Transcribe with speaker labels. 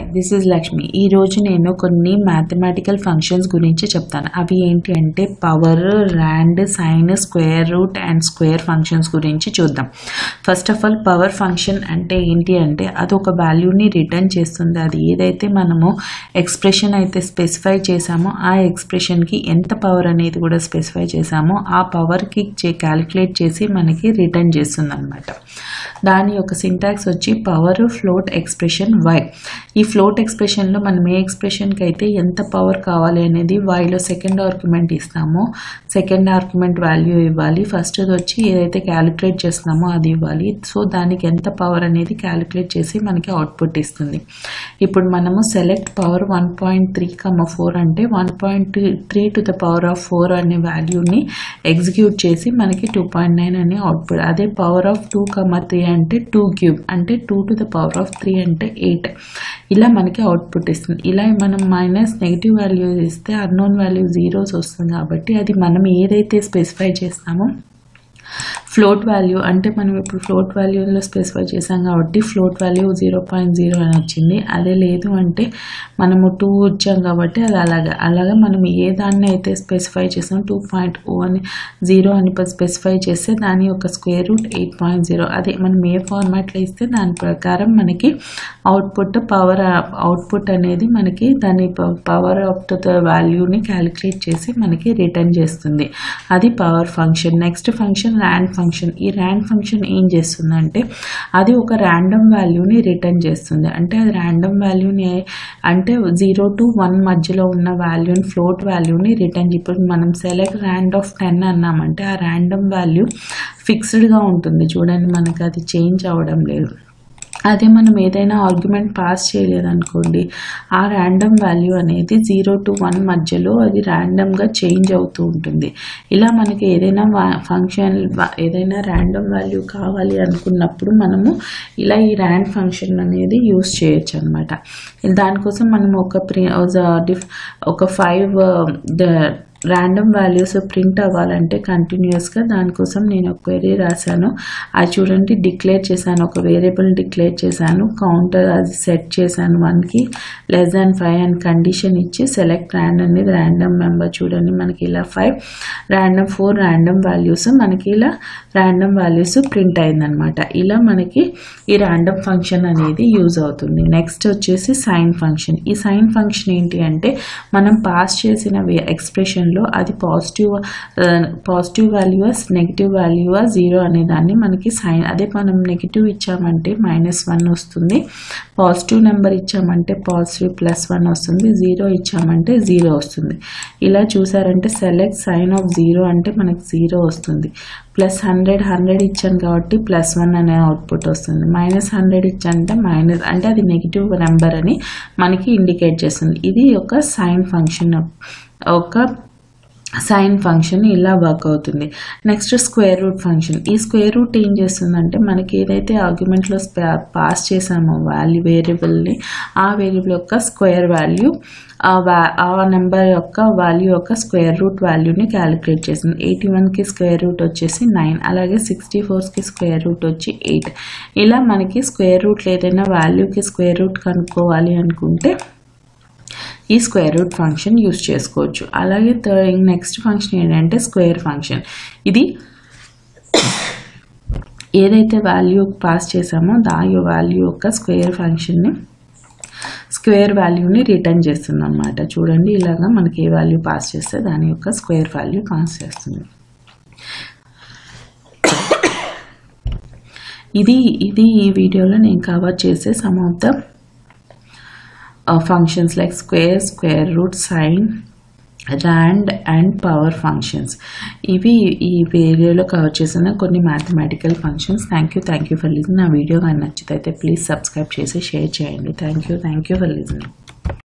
Speaker 1: This is Lakshmi. ఈరోజు నేను కొన్ని మ్యాథమెటికల్ ఫంక్షన్స్ గురించి చెప్తాను. అవి ఏంటి అంటే power, rand, sine, square root and square functions గురించి చూద్దాం. First of all power function అంటే ఏంటి అంటే అది ఒక వాల్యూని రిటర్న్ చేస్తుంది. అది ఏదైతే మనము ఎక్స్ప్రెషన్ అయితే స్పెసిఫై చేసామో ఆ ఎక్స్ప్రెషన్కి ఎంత పవర్ అనేది కూడా స్పెసిఫై చేసామో ఆ పవర్కి క్యాలిక్యులేట్ చేసి మనకి రిటర్న్ చేస్తుంది అనమాట. దాని యొక్క సింటాక్స్ వచ్చి పవర్ ఫ్లోట్ ఎక్స్ప్రెషన్ y. ఈ ఫ్లోట్ ఎక్స్ప్రెషన్లో మనం ఏ ఎక్స్ప్రెషన్కి అయితే ఎంత పవర్ కావాలి అనేది yలో సెకండ్ ఆర్గ్యుమెంట్ ఇస్తామో సెకండ్ ఆర్గ్యుమెంట్ వాల్యూ ఇవ్వాలి. ఫస్ట్ వచ్చి ఏదైతే క్యాలిక్యులేట్ చేస్తున్నామో అది ఇవ్వాలి. సో దానికి ఎంత పవర్ అనేది క్యాలిక్యులేట్ చేసి మనకి అవుట్పుట్ ఇస్తుంది. ఇప్పుడు మనము సెలెక్ట్ పవర్ 1.3,4 అంటే 1.3 to the power of 4 అనే వాల్యూని ఎగ్జిక్యూట్ చేసి మనకి 2.9 అనే అవుట్పుట్. అదే పవర్ ఆఫ్ 2,3 అంటే 2 క్యూబ్ అంటే 2 to the power of 3 అంటే 8 ఇలా మనకి అవుట్పుట్ ఇస్తుంది. ఇలా మనం మైనస్ నెగిటివ్ వాల్యూస్ ఇస్తే అన్నోన్ వాల్యూ జీరోస్ వస్తుంది. కాబట్టి అది మనం ఏదైతే స్పెసిఫై చేస్తామో ఫ్లోట్ వాల్యూ అంటే మనం ఇప్పుడు ఫ్లోట్ వాల్యూలో స్పెసిఫై చేసాం కాబట్టి ఫ్లోట్ వాల్యూ 0.0 అని వచ్చింది. అదే లేదు అంటే మనము 2 ఇచ్చాం కాబట్టి అది అలాగా మనం ఏ దాన్ని అయితే స్పెసిఫై చేసాం 2.0 అని 0 అని స్పెసిఫై చేస్తే దాని యొక్క స్క్వేర్ రూట్ 8.0. అదే మనం ఏ ఫార్మాట్లో ఇస్తే దాని ప్రకారం మనకి అవుట్పుట్ అనేది మనకి దాని పవర్ ఆఫ్ ద వాల్యూని క్యాలిక్యులేట్ చేసి మనకి రిటర్న్ చేస్తుంది. అది power function. Next function rand function. ఈ ర్యాండ్ ఫంక్షన్ ఏం చేస్తుందంటే అది ఒక ర్యాండమ్ వాల్యూని రిటర్న్ చేస్తుంది. అంటే అది ర్యాండమ్ వాల్యూని అంటే 0 to 1 మధ్యలో ఉన్న వాల్యూని ఫ్లోట్ వాల్యూని రిటర్న్. ఇప్పుడు మనం సెలెక్ట్ ర్యాండ్ ఆఫ్ 10 అన్నామంటే ఆ ర్యాండమ్ వాల్యూ ఫిక్స్డ్గా ఉంటుంది. చూడండి మనకి అది చేంజ్ అవ్వడం లేదు. అదే మనం ఏదైనా ఆర్గ్యుమెంట్ పాస్ చేయలేదనుకోండి ఆ ర్యాండమ్ వాల్యూ అనేది 0 to 1 మధ్యలో అది ర్యాండమ్గా చేంజ్ అవుతూ ఉంటుంది. ఇలా మనకి ఏదైనా ఫంక్షన్ ఏదైనా ర్యాండమ్ వాల్యూ కావాలి అనుకున్నప్పుడు మనము ఇలా ఈ ర్యాండ్ ఫంక్షన్ అనేది యూస్ చేయొచ్చు అనమాట. దానికోసం మనం ఒక 5 ర్యాండమ్ వాల్యూస్ ప్రింట్ అవ్వాలంటే కంటిన్యూస్గా దానికోసం నేను ఒక క్వెరీ రాశాను. అది చూడండి డిక్లేర్ చేశాను, ఒక వేరియబుల్ డిక్లేర్ చేశాను, కౌంటర్ అది సెట్ చేశాను 1కి లెస్ దాన్ 5 అని కండిషన్ ఇచ్చి సెలెక్ట్ ర్యాండ్ అనేది ర్యాండమ్ మెంబర్. చూడండి మనకి ఇలా 5 ర్యాండమ్ 4 ర్యాండమ్ వాల్యూస్ మనకి ఇలా ర్యాండమ్ వాల్యూస్ ప్రింట్ అయిందనమాట. ఇలా మనకి ఈ ర్యాండమ్ ఫంక్షన్ అనేది యూజ్ అవుతుంది. నెక్స్ట్ వచ్చేసి సైన్ ఫంక్షన్. ఈ సైన్ ఫంక్షన్ ఏంటి అంటే మనం పాస్ చేసిన ఎక్స్ప్రెషన్లో అది పాజిటివ్ వాల్యూస్ నెగిటివ్ వాల్యూ 0 అనే దాన్ని మనకి సైన్. అదే మనం నెగిటివ్ ఇచ్చామంటే -1 వస్తుంది, పాజిటివ్ నెంబర్ ఇచ్చామంటే పాజిటివ్ +1 వస్తుంది, 0 ఇచ్చామంటే 0 వస్తుంది. ఇలా చూసారంటే సెలెక్ట్ సైన్ ఆఫ్ 0 అంటే మనకి 0 వస్తుంది. +100 ఇచ్చాను కాబట్టి +1 అనే అవుట్పుట్ వస్తుంది. -100 ఇచ్చానంటే అంటే అది నెగిటివ్ నెంబర్ అని మనకి ఇండికేట్ చేస్తుంది. ఇది ఒక సైన్ ఫంక్షన్ ఇలా వర్క్ అవుతుంది. Next square root function. ఈ స్క్వేర్ రూట్ ఏం చేస్తుందంటే మనకి ఏదైతే ఆర్గ్యుమెంట్లో పాస్ చేసామో వేరియబుల్ని ఆ వేరియబుల్ యొక్క స్క్వేర్ వాల్యూ ఆ నెంబర్ యొక్క వాల్యూ యొక్క స్క్వేర్ రూట్ వాల్యూని క్యాలిక్యులేట్ చేస్తుంది. 81కి స్క్వేర్ రూట్ వచ్చేసి 9, అలాగే 64కి స్క్వేర్ రూట్ వచ్చి 8. ఇలా మనకి స్క్వేర్ రూట్లో ఏదైనా వాల్యూకి స్క్వేర్ రూట్ కనుక్కోవాలి అనుకుంటే ఈ స్క్వేర్ రూట్ ఫంక్షన్ యూజ్ చేసుకోవచ్చు. అలాగే నెక్స్ట్ ఫంక్షన్ ఏంటంటే స్క్వేర్ ఫంక్షన్. ఇది ఏదైతే వాల్యూ పాస్ చేసామో దాని వాల్యూ యొక్క స్క్వేర్ వాల్యూని రిటర్న్ చేస్తుంది అనమాట. చూడండి ఇలాగా మనకి ఏ వాల్యూ పాస్ చేస్తే దాని యొక్క స్క్వేర్ వాల్యూ పాస్ చేస్తుంది. ఇది ఈ వీడియోలో నేను కవర్ చేసే some of the functions like square root, sine, rand and power functions. ఇవి ఈ వీడియోలో కవర్ చేసిన కొన్ని mathematical functions. Thank you for listening. నా వీడియో కానీ నచ్చితే ప్లీజ్ సబ్స్క్రైబ్ చేసి షేర్ చేయండి. Thank you for listening.